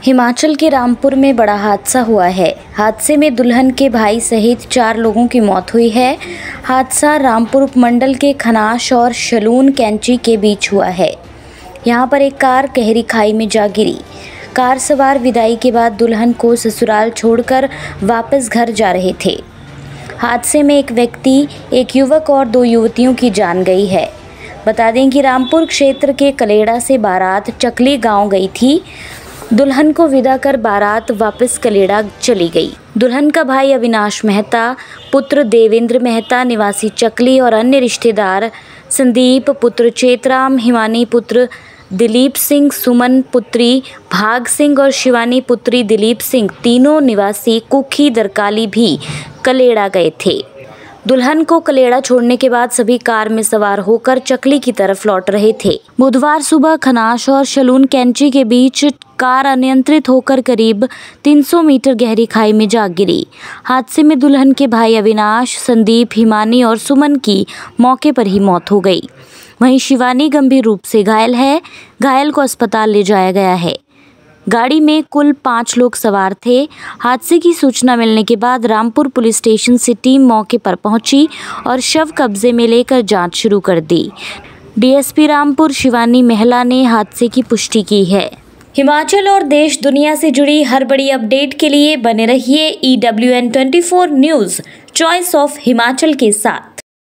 हिमाचल के रामपुर में बड़ा हादसा हुआ है। हादसे में दुल्हन के भाई सहित 4 लोगों की मौत हुई है। हादसा रामपुर उपमंडल के खनाश और शलून कैंची के बीच हुआ है। यहां पर एक कार गहरी खाई में जा गिरी। कार सवार विदाई के बाद दुल्हन को ससुराल छोड़कर वापस घर जा रहे थे। हादसे में एक व्यक्ति, एक युवक और 2 युवतियों की जान गई है। बता दें कि रामपुर क्षेत्र के कलेड़ा से बारात चकली गांव गई थी। दुल्हन को विदा कर बारात वापस कलेड़ा चली गई। दुल्हन का भाई अविनाश मेहता, पुत्र देवेंद्र मेहता निवासी चकली और अन्य रिश्तेदार संदीप पुत्र चेतराम, हिमानी पुत्र दिलीप सिंह, सुमन पुत्री भाग सिंह और शिवानी पुत्री दिलीप सिंह तीनों निवासी कुखी दरकाली भी कलेड़ा गए थे। दुल्हन को कलेड़ा छोड़ने के बाद सभी कार में सवार होकर चकली की तरफ लौट रहे थे। बुधवार सुबह खनाश और शलून कैंची के बीच कार अनियंत्रित होकर करीब 300 मीटर गहरी खाई में जा गिरी। हादसे में दुल्हन के भाई अविनाश, संदीप, हिमानी और सुमन की मौके पर ही मौत हो गई। वहीं शिवानी गंभीर रूप से घायल है। घायल को अस्पताल ले जाया गया है। गाड़ी में कुल 5 लोग सवार थे। हादसे की सूचना मिलने के बाद रामपुर पुलिस स्टेशन से टीम मौके पर पहुंची और शव कब्जे में लेकर जांच शुरू कर दी। डीएसपी रामपुर शिवानी मेहला ने हादसे की पुष्टि की है। हिमाचल और देश दुनिया से जुड़ी हर बड़ी अपडेट के लिए बने रहिए EWN24 news, choice of Himachal के साथ।